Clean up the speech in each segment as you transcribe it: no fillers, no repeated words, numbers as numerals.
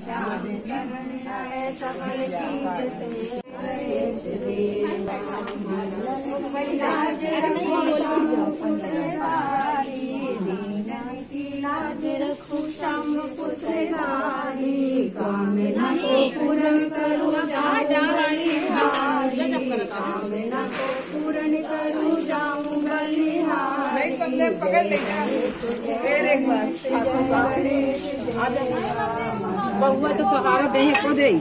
पकड़ लेंगे फिर एक बार बहुआ तो सहारा दे को दे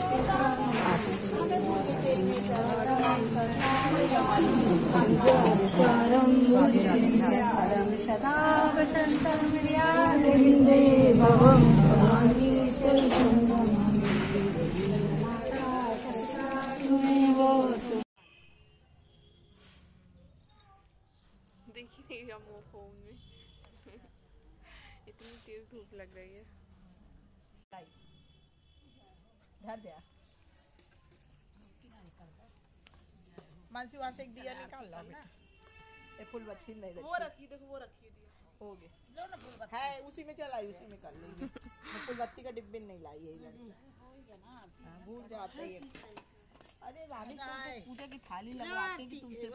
देखी नहीं रहा वो फोन में इतनी तेज धूप लग रही है। धर दिया मानसी वहाँ से एक दिया निकाल ला बेटा। ये फूल बत्ती नहीं रखी वो रखी देखो वो रखी दिया हो गए है उसी में चलाई उसी में कर लेंगे। फूल बत्ती का डिब्बे नहीं लाई है भूल जाते हैं। अरे रानी पूजा की थाली लगवाते कि तुमसे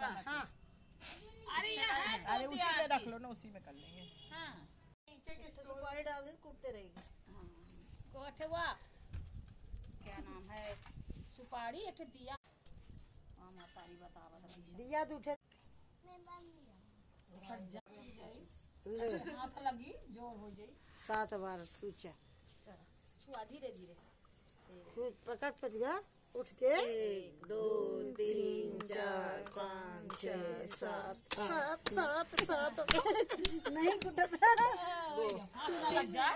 अरे उसी में रख लो ना उसी में कर लेंगे। हाँ नीचे के सुपारी डाल दे कूटते रहेगी। कोठवा क्या नाम है सुपारी एक दिया मातारी बतावा दिया दूठे हाथ लगी जोर हो जाई 7 बार छूचा छुआ धीरे धीरे पकड़ पतिया उठ के 1 2 3 4 5 6 7 नहीं कुटत लग जाए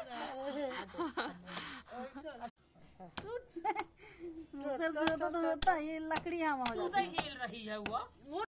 तो होता ये लकड़ी हम हो जाती हिल रही है वो